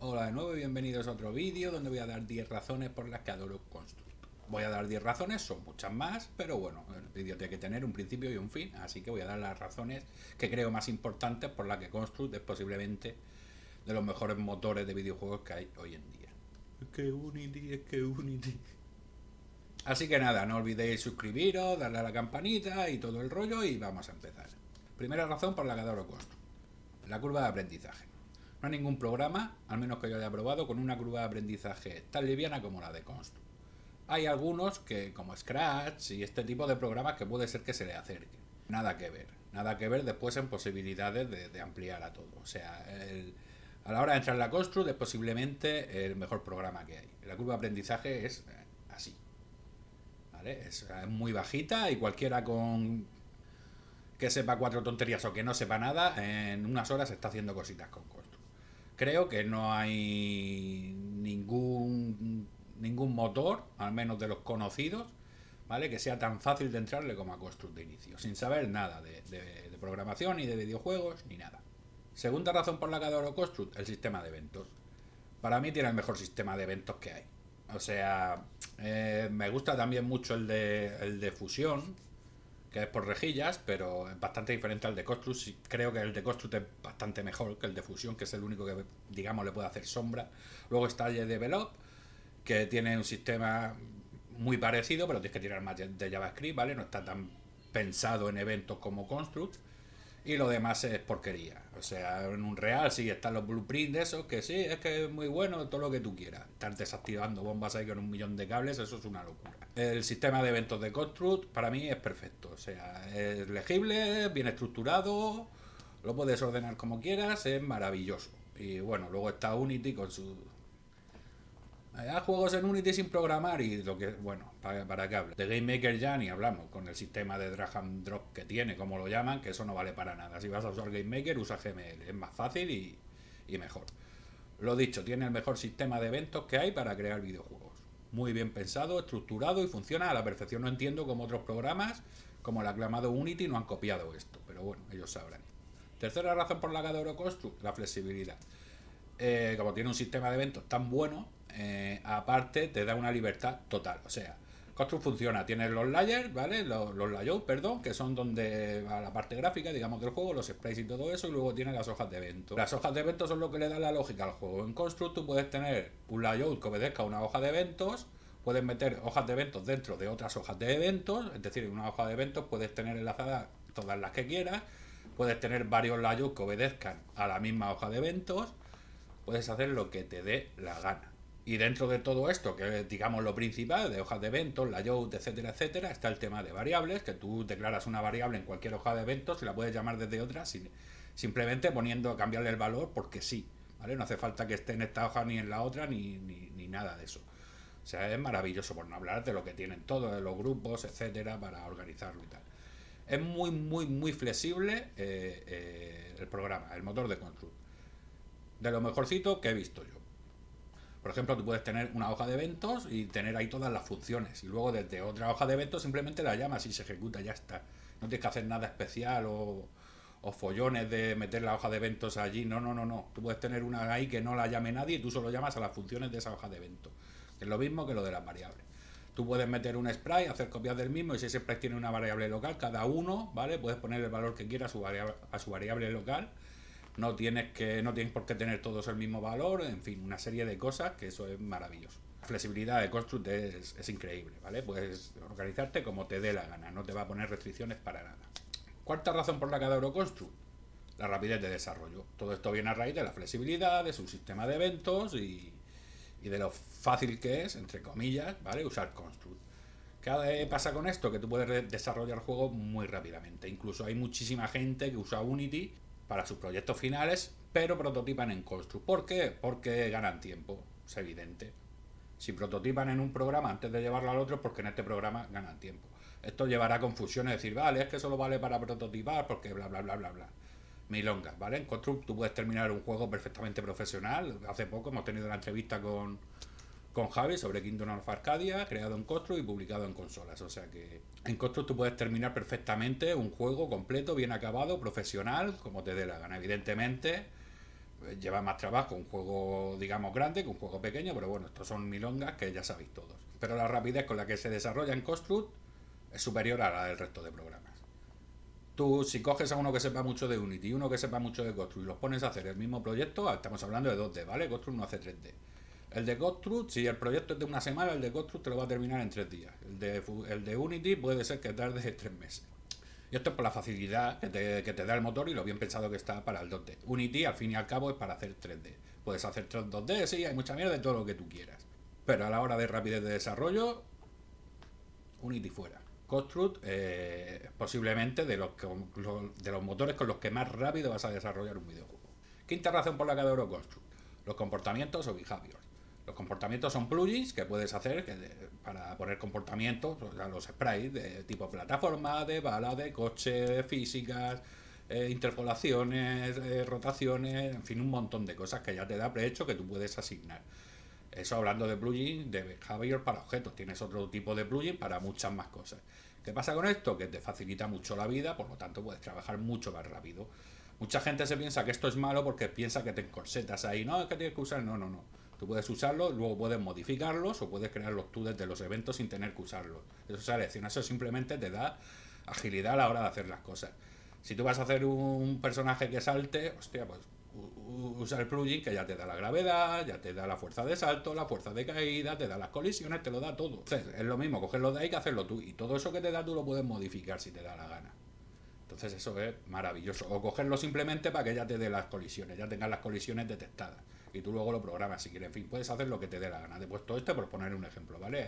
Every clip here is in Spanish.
Hola de nuevo y bienvenidos a otro vídeo donde voy a dar 10 razones por las que adoro Construct. Voy a dar 10 razones, son muchas más, pero bueno, el vídeo tiene que tener un principio y un fin, así que voy a dar las razones que creo más importantes por las que Construct es posiblemente de los mejores motores de videojuegos que hay hoy en día. Es que Unity. Así que nada, no olvidéis suscribiros, darle a la campanita y todo el rollo y vamos a empezar. Primera razón por la que adoro Construct: la curva de aprendizaje. No hay ningún programa, al menos que yo haya probado, con una curva de aprendizaje tan liviana como la de Construct. Hay algunos que, como Scratch y este tipo de programas, que puede ser que se le acerquen. Nada que ver después en posibilidades de ampliar a todo. O sea, a la hora de entrar en la Construct es posiblemente el mejor programa que hay. La curva de aprendizaje es así, ¿vale? Es muy bajita y cualquiera con que sepa cuatro tonterías o que no sepa nada, en unas horas está haciendo cositas con Construct. Creo que no hay ningún motor, al menos de los conocidos, ¿vale?, que sea tan fácil de entrarle como a Construct de inicio, sin saber nada de programación, ni de videojuegos, ni nada. Segunda razón por la que adoro Construct: el sistema de eventos. Para mí tiene el mejor sistema de eventos que hay. O sea, me gusta también mucho el de fusión, que es por rejillas, pero es bastante diferente al de Construct. Creo que el de Construct es bastante mejor que el de Fusion, que es el único que, digamos, le puede hacer sombra. Luego está el de Develop, que tiene un sistema muy parecido, pero tienes que tirar más de JavaScript, ¿vale? No está tan pensado en eventos como Construct. Y lo demás es porquería. O sea, en un real sí están los blueprints de esos, que sí, es que es muy bueno, todo lo que tú quieras. Estar desactivando bombas ahí con 1 millón de cables, eso es una locura. El sistema de eventos de Construct para mí es perfecto. O sea, es legible, bien estructurado, lo puedes ordenar como quieras, es maravilloso. Y bueno, luego está Unity con su... Hay juegos en Unity sin programar y lo que, bueno, para qué hablo. De Game Maker ya ni hablamos, con el sistema de drag and drop que tiene, como lo llaman, que eso no vale para nada. Si vas a usar Game Maker, usa GML, es más fácil y mejor. Lo dicho, tiene el mejor sistema de eventos que hay para crear videojuegos. Muy bien pensado, estructurado y funciona a la perfección. No entiendo cómo otros programas, como el aclamado Unity, no han copiado esto, pero bueno, ellos sabrán. Tercera razón por la que adoro Construct: la flexibilidad. Como tiene un sistema de eventos tan bueno, aparte te da una libertad total. O sea, Construct funciona, tienes los layers, ¿vale? Los layouts, perdón, que son donde va la parte gráfica, digamos, del juego, los sprites y todo eso, y luego tienes las hojas de eventos. Las hojas de eventos son lo que le da la lógica al juego. En Construct tú puedes tener un layout que obedezca a una hoja de eventos, puedes meter hojas de eventos dentro de otras hojas de eventos, es decir, en una hoja de eventos puedes tener enlazadas todas las que quieras, puedes tener varios layouts que obedezcan a la misma hoja de eventos, puedes hacer lo que te dé la gana. Y dentro de todo esto, que es, digamos, lo principal, de hojas de eventos, layout, etcétera, etcétera, está el tema de variables, que tú declaras una variable en cualquier hoja de eventos y la puedes llamar desde otra simplemente cambiarle el valor porque sí, ¿vale? No hace falta que esté en esta hoja ni en la otra, ni nada de eso. O sea, es maravilloso, por no hablar de lo que tienen todos, de los grupos, etcétera, para organizarlo y tal. Es muy flexible el programa, el motor de Construct. De lo mejorcito que he visto yo. Por ejemplo, tú puedes tener una hoja de eventos y tener ahí todas las funciones. Y luego desde otra hoja de eventos simplemente la llamas y se ejecuta, ya está. No tienes que hacer nada especial o follones de meter la hoja de eventos allí. No. Tú puedes tener una ahí que no la llame nadie y tú solo llamas a las funciones de esa hoja de eventos. Que es lo mismo que lo de las variables. Tú puedes meter un sprite, hacer copias del mismo, y si ese sprite tiene una variable local, cada uno, ¿vale? Puedes poner el valor que quieras a su variable local. No tienes por qué tener todos el mismo valor, en fin, una serie de cosas que eso es maravilloso. La flexibilidad de Construct es increíble, ¿vale? Puedes organizarte como te dé la gana, no te va a poner restricciones para nada. Cuarta razón por la que adoro Construct: la rapidez de desarrollo. Todo esto viene a raíz de la flexibilidad, de su sistema de eventos y de lo fácil que es, entre comillas, ¿vale?, usar Construct. ¿Qué pasa con esto? Que tú puedes desarrollar juegos muy rápidamente. Incluso hay muchísima gente que usa Unity para sus proyectos finales, pero prototipan en Construct. ¿Por qué? Porque ganan tiempo, es evidente. Si prototipan en un programa antes de llevarlo al otro, porque en este programa ganan tiempo. Esto llevará a confusión, es decir, vale, es que solo vale para prototipar porque bla bla bla bla bla. Milongas, ¿vale? En Construct tú puedes terminar un juego perfectamente profesional. Hace poco hemos tenido una entrevista con Javi sobre Kingdom of Arcadia, creado en Construct y publicado en consolas. O sea que en Construct tú puedes terminar perfectamente un juego completo, bien acabado, profesional, como te dé la gana. Evidentemente, Lleva más trabajo un juego, digamos, grande que un juego pequeño, pero bueno, estos son milongas que ya sabéis todos. Pero la rapidez con la que se desarrolla en Construct es superior a la del resto de programas. Tú, si coges a uno que sepa mucho de Unity y uno que sepa mucho de Construct y los pones a hacer el mismo proyecto, estamos hablando de 2D, ¿vale? Construct no hace 3D. El de Construct, si el proyecto es de una semana, el de Construct te lo va a terminar en 3 días. El de Unity puede ser que tarde 3 meses. Y esto es por la facilidad que te da el motor y lo bien pensado que está para el 2D. Unity, al fin y al cabo, es para hacer 3D. Puedes hacer 2D, sí, hay mucha mierda de todo lo que tú quieras. Pero a la hora de rapidez de desarrollo, Unity fuera. Construct, posiblemente de los motores con los que más rápido vas a desarrollar un videojuego. Quinta razón por la que adoro Construct: los comportamientos o behaviors. Los comportamientos son plugins que puedes hacer para poner comportamientos, o sea, los sprites de tipo plataforma, de bala, de coche, físicas, interpolaciones, rotaciones, en fin, un montón de cosas que ya te da prehecho que tú puedes asignar. Eso hablando de plugin de behavior para objetos. Tienes otro tipo de plugin para muchas más cosas. ¿Qué pasa con esto? Que te facilita mucho la vida, por lo tanto puedes trabajar mucho más rápido. Mucha gente se piensa que esto es malo porque piensa que te encorsetas ahí. No, es que tienes que usar. No, no, no. Tú puedes usarlos, luego puedes modificarlos o puedes crearlos tú desde los eventos sin tener que usarlos. Eso es selección. Eso simplemente te da agilidad a la hora de hacer las cosas. Si tú vas a hacer un personaje que salte, hostia, pues usa el plugin que ya te da la gravedad, ya te da la fuerza de salto, la fuerza de caída, te da las colisiones, te lo da todo. Entonces, es lo mismo cogerlo de ahí que hacerlo tú. Y todo eso que te da tú lo puedes modificar si te da la gana. Entonces eso es maravilloso. O cogerlo simplemente para que ya te dé las colisiones, ya tengas las colisiones detectadas. Y tú luego lo programas si quieres. En fin, puedes hacer lo que te dé la gana. Te he puesto este por poner un ejemplo, ¿vale?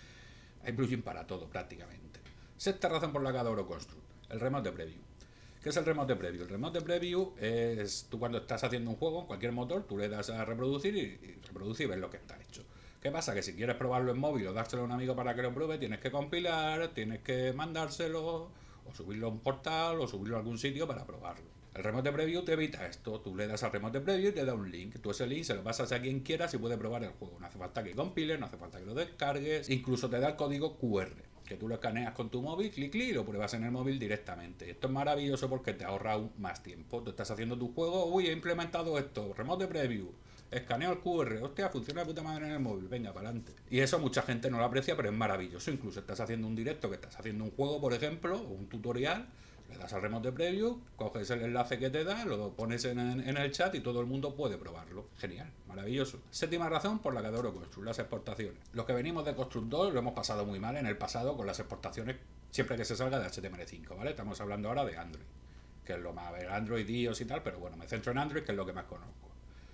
Hay plugin para todo prácticamente. Sexta razón por la que adoro Construct: el remote preview. ¿Qué es el remote preview? El remote preview es tú cuando estás haciendo un juego en cualquier motor, tú le das a reproducir y reproduce y ves lo que está hecho. ¿Qué pasa? Que si quieres probarlo en móvil o dárselo a un amigo para que lo pruebe, tienes que compilar, tienes que mandárselo, o subirlo a un portal, o subirlo a algún sitio para probarlo. El remote preview te evita esto. Tú le das al remote preview y te da un link. Tú ese link se lo pasas a quien quieras y puede probar el juego. No hace falta que compiles, no hace falta que lo descargues. Incluso te da el código QR, que tú lo escaneas con tu móvil, clic, clic, y lo pruebas en el móvil directamente. Esto es maravilloso porque te ahorra aún más tiempo. Tú estás haciendo tu juego, uy, he implementado esto, remote preview, escaneo el QR, hostia, funciona de puta madre en el móvil, venga, para adelante. Y eso mucha gente no lo aprecia, pero es maravilloso. Incluso estás haciendo un directo, que estás haciendo un juego, por ejemplo, o un tutorial, le das al remote preview, coges el enlace que te da, lo pones en el chat y todo el mundo puede probarlo. Genial, maravilloso. Séptima razón por la que adoro Construct: las exportaciones. Los que venimos de Construct 2 lo hemos pasado muy mal en el pasado con las exportaciones siempre que se salga de HTML5, ¿vale? Estamos hablando ahora de Android, que es lo más, Android, iOS y tal, pero bueno, me centro en Android, que es lo que más conozco.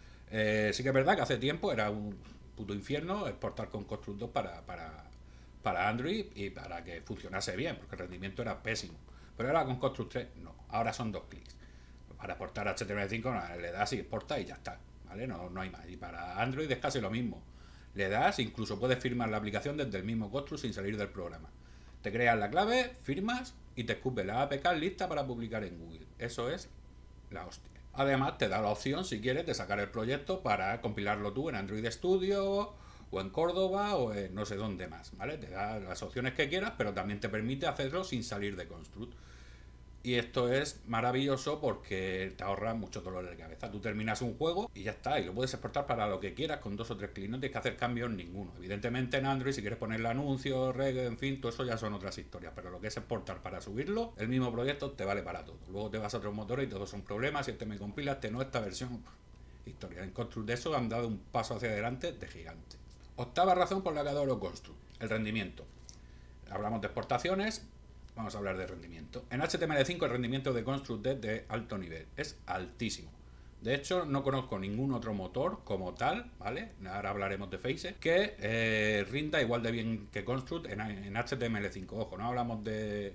Sí que es verdad que hace tiempo era un puto infierno exportar con Construct 2 para Android y para que funcionase bien, porque el rendimiento era pésimo. Pero ahora con Construct 3 no, ahora son 2 clics. Para exportar HTML5 le das y exporta y ya está, ¿vale? No hay más. Y para Android es casi lo mismo. Le das, incluso puedes firmar la aplicación desde el mismo Construct sin salir del programa. Te creas la clave, firmas y te escupe la APK lista para publicar en Google. Eso es la hostia. Además te da la opción, si quieres, de sacar el proyecto para compilarlo tú en Android Studio o en Córdoba o en no sé dónde más, ¿vale? Te da las opciones que quieras, pero también te permite hacerlo sin salir de Construct. Y esto es maravilloso porque te ahorra mucho dolor de cabeza. Tú terminas un juego y ya está, y lo puedes exportar para lo que quieras con 2 o 3 clics, no tienes que hacer cambios ninguno. Evidentemente en Android, si quieres ponerle anuncios, reggae, en fin, todo eso ya son otras historias, pero lo que es exportar para subirlo, el mismo proyecto te vale para todo. Luego te vas a otros motores y todos son problemas, si este me compila, este no, esta versión, historia. En Construct de eso han dado un paso hacia adelante de gigante. Octava razón por la que adoro Construct: el rendimiento. Hablamos de exportaciones, vamos a hablar de rendimiento. En HTML5 el rendimiento de Construct es de alto nivel, es altísimo. De hecho, no conozco ningún otro motor como tal, ¿vale? Ahora hablaremos de Face, que rinda igual de bien que Construct en HTML5. Ojo, no hablamos de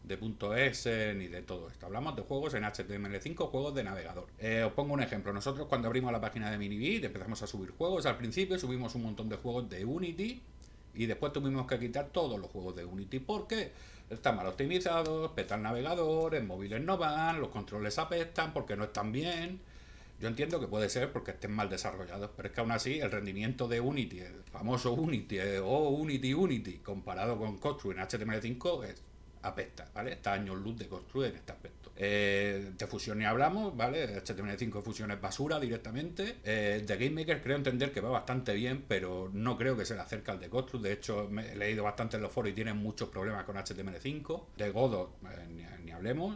.exe ni de todo esto. Hablamos de juegos en HTML5, juegos de navegador. Os pongo un ejemplo. Nosotros cuando abrimos la página de Minibit empezamos a subir juegos. Al principio subimos un montón de juegos de Unity y después tuvimos que quitar todos los juegos de Unity porque están mal optimizados, peta el navegador, en móviles no van, los controles apestan porque no están bien. Yo entiendo que puede ser porque estén mal desarrollados, pero es que aún así el rendimiento de Unity, el famoso Unity o Unity, comparado con Construct en HTML5 es apesta, ¿vale? Está años luz de Construct en este aspecto. De fusión ni hablamos, ¿vale? HTML5 de fusión es basura directamente. De GameMaker creo entender que va bastante bien, pero no creo que se le acerque al de Construct. De hecho, he leído bastante en los foros y tienen muchos problemas con HTML5. De Godot, ni hablemos.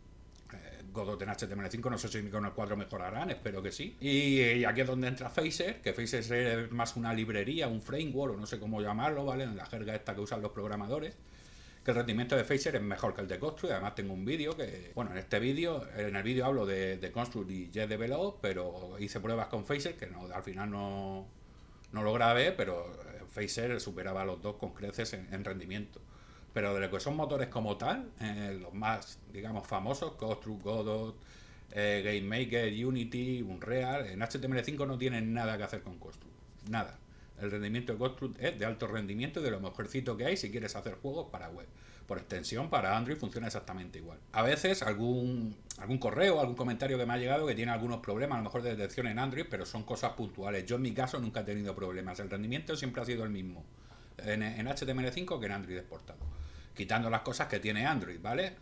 Godot en HTML5, no sé si con el 4 mejorarán, espero que sí. Y aquí es donde entra Phaser, que Phaser es más una librería, un framework, o no sé cómo llamarlo, ¿vale? En la jerga esta que usan los programadores. Que el rendimiento de Phaser es mejor que el de Construct. Además tengo un vídeo que, bueno, en el vídeo hablo de Construct y JDevelop, pero hice pruebas con Phaser que no, al final no lo grabé, pero Phaser superaba a los dos con creces en rendimiento. Pero de lo que son motores como tal, los más, digamos, famosos, Construct, Godot, GameMaker, Unity, Unreal, en HTML5 no tienen nada que hacer con Construct. Nada. El rendimiento de Construct es de alto rendimiento y de lo mejorcito que hay si quieres hacer juegos para web. Por extensión, para Android funciona exactamente igual. A veces algún correo, algún comentario que me ha llegado que tiene algunos problemas, a lo mejor de detección en Android, pero son cosas puntuales. Yo en mi caso nunca he tenido problemas. El rendimiento siempre ha sido el mismo en HTML5 que en Android exportado. Quitando las cosas que tiene Android, ¿vale?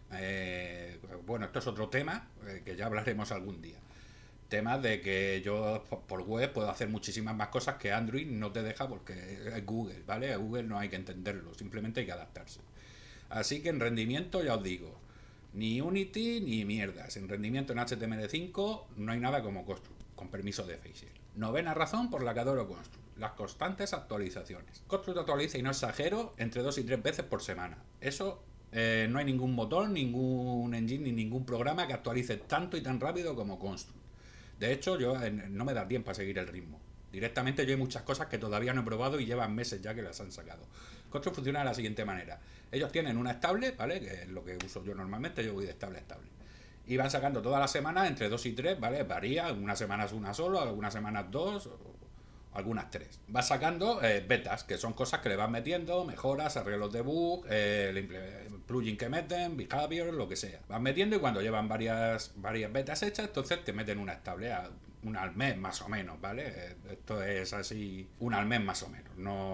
Bueno, esto es otro tema que ya hablaremos algún día. Temas de que yo por web puedo hacer muchísimas más cosas que Android no te deja porque es Google, ¿vale? A Google no hay que entenderlo, simplemente hay que adaptarse. Así que en rendimiento ya os digo, ni Unity ni mierdas. En rendimiento en HTML5 no hay nada como Construct, con permiso de Phaser. Novena razón por la que adoro Construct. Las constantes actualizaciones. Construct actualiza, y no exagero, entre 2 y 3 veces por semana. Eso no hay ningún motor, ningún engine ni ningún programa que actualice tanto y tan rápido como Construct. De hecho, yo no me da tiempo a seguir el ritmo. Directamente yo hay muchas cosas que todavía no he probado y llevan meses ya que las han sacado. Construct funciona de la siguiente manera. Ellos tienen una estable, ¿vale? Que es lo que uso yo normalmente, yo voy de estable a estable. Y van sacando todas las semanas entre 2 y 3, ¿vale? Varía, algunas semanas una solo, algunas semanas 2, algunas 3. Va sacando betas, que son cosas que le van metiendo, mejoras, arreglos de bug, plugin que meten, behavior, lo que sea. Van metiendo y cuando llevan varias betas hechas, entonces te meten una estable, una al mes más o menos, ¿vale? Esto es así, una al mes más o menos.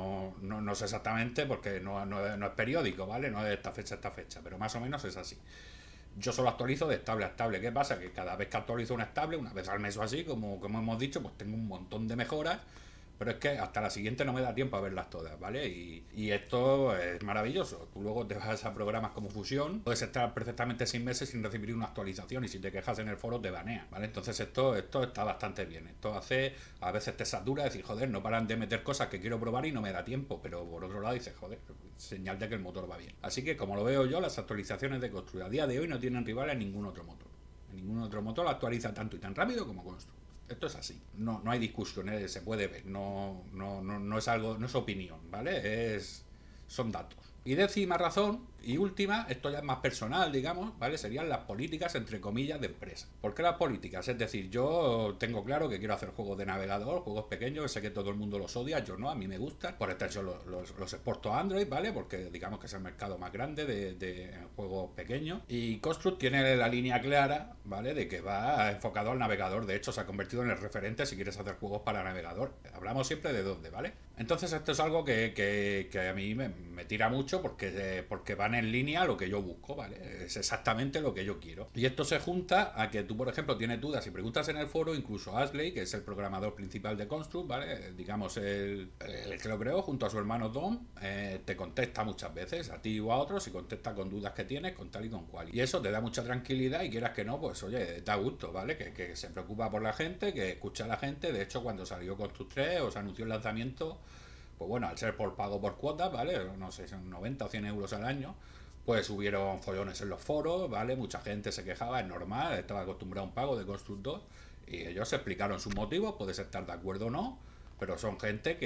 No sé exactamente porque no es periódico, ¿vale? No es de esta fecha a esta fecha, pero más o menos es así. Yo solo actualizo de estable a estable. ¿Qué pasa? Que cada vez que actualizo una estable, una vez al mes o así, como hemos dicho, pues tengo un montón de mejoras. Pero es que hasta la siguiente no me da tiempo a verlas todas, ¿vale? Y esto es maravilloso. Tú luego te vas a programas como Fusion, puedes estar perfectamente 6 meses sin recibir una actualización y si te quejas en el foro te banean, ¿vale? Entonces esto está bastante bien. Esto hace, a veces te satura, decir, joder, no paran de meter cosas que quiero probar y no me da tiempo. Pero por otro lado dices, joder, señal de que el motor va bien. Así que como lo veo yo, las actualizaciones de Construct a día de hoy no tienen rival en ningún otro motor. En ningún otro motor actualiza tanto y tan rápido como Construct. Esto es así, no hay discusiones, se puede ver, no es algo, no es opinión, ¿vale? Son datos. Y décima razón, y última, esto ya es más personal, digamos, ¿vale? Serían las políticas, entre comillas, de empresa. ¿Por qué las políticas? Es decir, yo tengo claro que quiero hacer juegos de navegador, juegos pequeños, sé que todo el mundo los odia, yo no, a mí me gustan. Por extensión los exporto a Android, ¿vale? Porque digamos que es el mercado más grande de juegos pequeños. Y Construct tiene la línea clara, ¿vale? De que va enfocado al navegador. De hecho, se ha convertido en el referente si quieres hacer juegos para navegador. Hablamos siempre de dónde, ¿vale? Entonces esto es algo que a mí me tira mucho porque van en línea a lo que yo busco, ¿vale? Es exactamente lo que yo quiero. Y esto se junta a que tú, por ejemplo, tienes dudas y preguntas en el foro, incluso Ashley, que es el programador principal de Construct, ¿vale? Digamos, el que lo creó junto a su hermano Dom, te contesta muchas veces, a ti o a otros, y contesta con dudas que tienes, con tal y con cual. Y eso te da mucha tranquilidad y quieras que no, pues oye, da gusto, ¿vale? Que se preocupa por la gente, que escucha a la gente. De hecho, cuando salió Construct 3 o se anunció el lanzamiento, pues bueno, al ser por pago por cuotas, ¿vale? No sé, son 90 o 100 euros al año, pues hubieron follones en los foros, ¿vale? Mucha gente se quejaba, es normal, estaba acostumbrado a un pago de Construct 2 y ellos explicaron sus motivos, puedes estar de acuerdo o no, pero son gente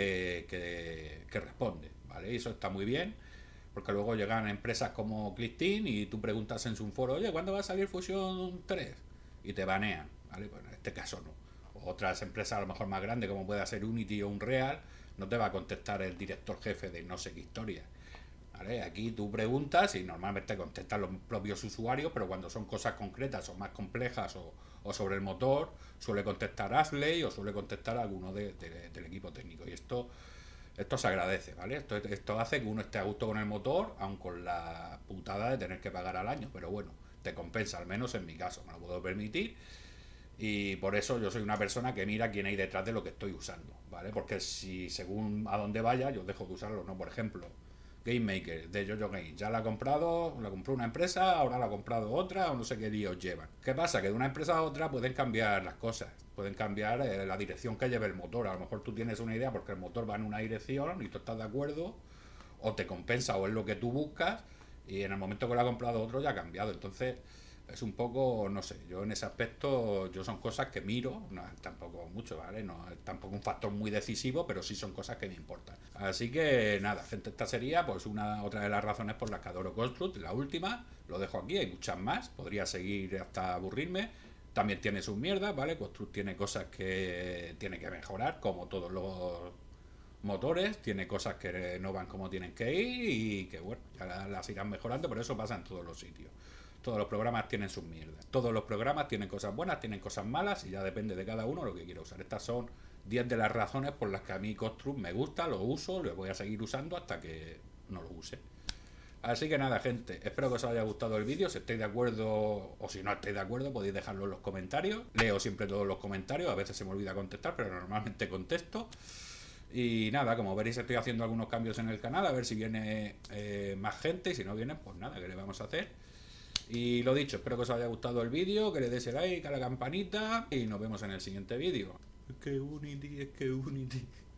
que responde, ¿vale? Y eso está muy bien, porque luego llegan empresas como ClickTeam y tú preguntas en su foro, oye, ¿cuándo va a salir Fusion 3? Y te banean, ¿vale? Bueno, en este caso no. Otras empresas a lo mejor más grandes, como puede ser Unity o Unreal, no te va a contestar el director jefe de no sé qué historia. ¿Vale? Aquí tú preguntas y normalmente contestan los propios usuarios, pero cuando son cosas concretas o más complejas o sobre el motor, suele contestar Ashley o suele contestar alguno del equipo técnico. Y esto Esto se agradece, ¿vale? Esto hace que uno esté a gusto con el motor, aun con la putada de tener que pagar al año, pero bueno, te compensa, al menos en mi caso, me lo puedo permitir. Y por eso yo soy una persona que mira quién hay detrás de lo que estoy usando, ¿vale? Porque si según a dónde vaya, yo dejo de usarlo, ¿no? Por ejemplo, Game Maker de JoJo Game, ya la ha comprado, la compró una empresa, ahora la ha comprado otra, o no sé qué líos llevan. ¿Qué pasa? Que de una empresa a otra pueden cambiar las cosas, pueden cambiar la dirección que lleve el motor. A lo mejor tú tienes una idea porque el motor va en una dirección y tú estás de acuerdo, o te compensa o es lo que tú buscas, y en el momento que lo ha comprado otro ya ha cambiado. Entonces es un poco, no sé, yo en ese aspecto, yo son cosas que miro, no es tampoco mucho, ¿vale? No es tampoco un factor muy decisivo, pero sí son cosas que me importan. Así que nada, gente, esta sería pues otra de las razones por las que adoro Construct, la última, lo dejo aquí, hay muchas más, podría seguir hasta aburrirme. También tiene sus mierdas, ¿vale? Construct tiene cosas que tiene que mejorar, como todos los motores, tiene cosas que no van como tienen que ir y que bueno, ya las irán mejorando, pero eso pasa en todos los sitios. Todos los programas tienen sus mierdas. Todos los programas tienen cosas buenas, tienen cosas malas y ya depende de cada uno lo que quiera usar. Estas son 10 de las razones por las que a mí Construct me gusta, lo uso, lo voy a seguir usando hasta que no lo use. Así que nada, gente, espero que os haya gustado el vídeo. Si estáis de acuerdo o si no estáis de acuerdo, podéis dejarlo en los comentarios. Leo siempre todos los comentarios, a veces se me olvida contestar, pero normalmente contesto. Y nada, como veréis estoy haciendo algunos cambios en el canal, a ver si viene más gente, y si no viene, pues nada, ¿qué le vamos a hacer? Y lo dicho, espero que os haya gustado el vídeo, que le deis el like a la campanita y nos vemos en el siguiente vídeo. Es que Unity.